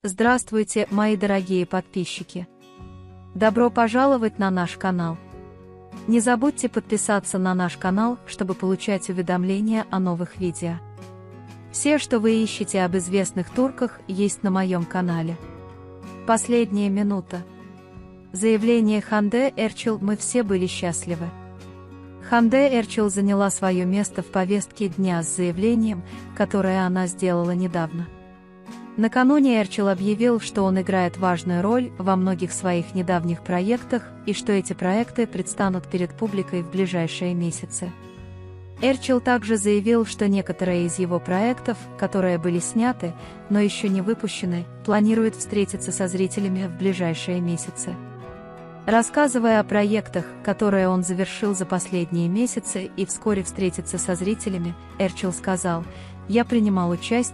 Здравствуйте, мои дорогие подписчики! Добро пожаловать на наш канал! Не забудьте подписаться на наш канал, чтобы получать уведомления о новых видео. Все, что вы ищете об известных турках, есть на моем канале. Последняя минута. Заявление Ханде Эрчел «Мы все были счастливы». Ханде Эрчел заняла свое место в повестке дня с заявлением, которое она сделала недавно. Накануне Эрчел объявил, что он играет важную роль во многих своих недавних проектах и что эти проекты предстанут перед публикой в ближайшие месяцы. Эрчел также заявил, что некоторые из его проектов, которые были сняты, но еще не выпущены, планирует встретиться со зрителями в ближайшие месяцы. Рассказывая о проектах, которые он завершил за последние месяцы и вскоре встретиться со зрителями, Эрчел сказал: «Я принимал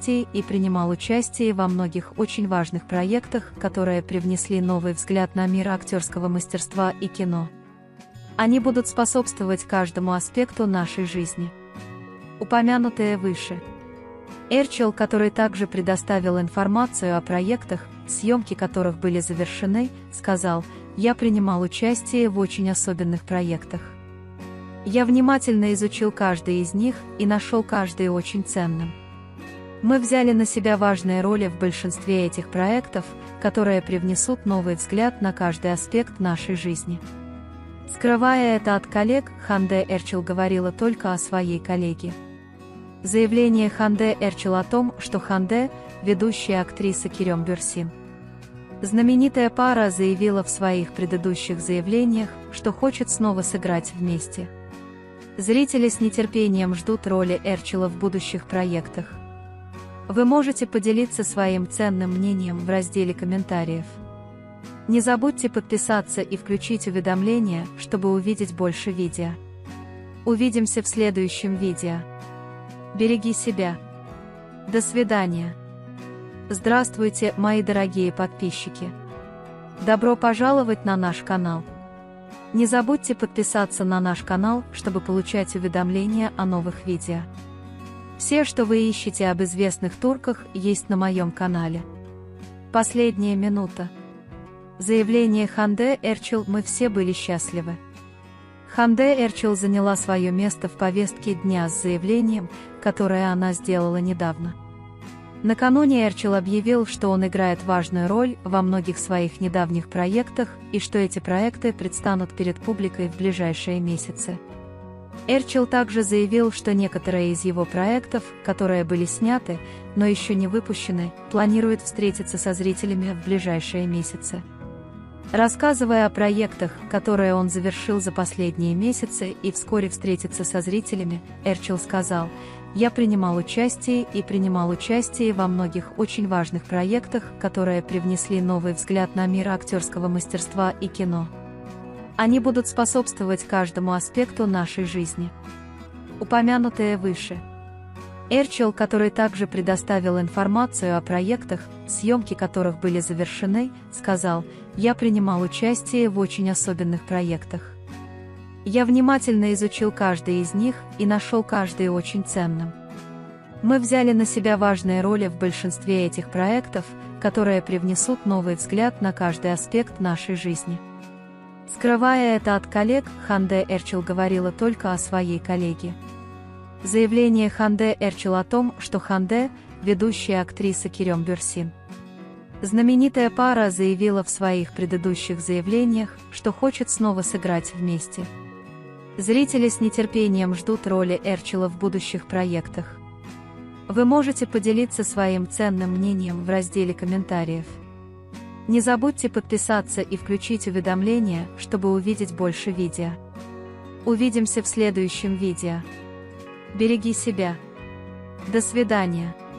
участие во многих очень важных проектах, которые привнесли новый взгляд на мир актерского мастерства и кино. Они будут способствовать каждому аспекту нашей жизни». Упомянутые выше. Эрчел, который также предоставил информацию о проектах, съемки которых были завершены, сказал: «Я принимал участие в очень особенных проектах. Я внимательно изучил каждый из них и нашел каждый очень ценным. Мы взяли на себя важные роли в большинстве этих проектов, которые привнесут новый взгляд на каждый аспект нашей жизни». Скрывая это от коллег, Ханде Эрчел говорила только о своей коллеге. Заявление Ханде Эрчел о том, что Ханде – ведущая актриса Керем Бюрсин. Знаменитая пара заявила в своих предыдущих заявлениях, что хочет снова сыграть вместе. Зрители с нетерпением ждут роли Эрчела в будущих проектах. Вы можете поделиться своим ценным мнением в разделе комментариев. Не забудьте подписаться и включить уведомления, чтобы увидеть больше видео. Увидимся в следующем видео. Береги себя. До свидания. Здравствуйте, мои дорогие подписчики! Добро пожаловать на наш канал! Не забудьте подписаться на наш канал, чтобы получать уведомления о новых видео. Все, что вы ищете об известных турках, есть на моем канале. Последняя минута. Заявление Ханде Эрчел «Мы все были счастливы». Ханде Эрчел заняла свое место в повестке дня с заявлением, которое она сделала недавно. Накануне Эрчел объявил, что он играет важную роль во многих своих недавних проектах и что эти проекты предстанут перед публикой в ближайшие месяцы. Эрчел также заявил, что некоторые из его проектов, которые были сняты, но еще не выпущены, планирует встретиться со зрителями в ближайшие месяцы. Рассказывая о проектах, которые он завершил за последние месяцы и вскоре встретиться со зрителями, Эрчел сказал: «Я принимал участие во многих очень важных проектах, которые привнесли новый взгляд на мир актерского мастерства и кино. Они будут способствовать каждому аспекту нашей жизни». Упомянутые выше. Эрчел, который также предоставил информацию о проектах, съемки которых были завершены, сказал: «Я принимал участие в очень особенных проектах. Я внимательно изучил каждый из них и нашел каждый очень ценным. Мы взяли на себя важные роли в большинстве этих проектов, которые привнесут новый взгляд на каждый аспект нашей жизни». Скрывая это от коллег, Ханде Эрчел говорила только о своей коллеге. Заявление Ханде Эрчел о том, что Ханде – ведущая актриса Керем Бюрсин. Знаменитая пара заявила в своих предыдущих заявлениях, что хочет снова сыграть вместе. Зрители с нетерпением ждут роли Эрчела в будущих проектах. Вы можете поделиться своим ценным мнением в разделе комментариев. Не забудьте подписаться и включить уведомления, чтобы увидеть больше видео. Увидимся в следующем видео. Береги себя. До свидания.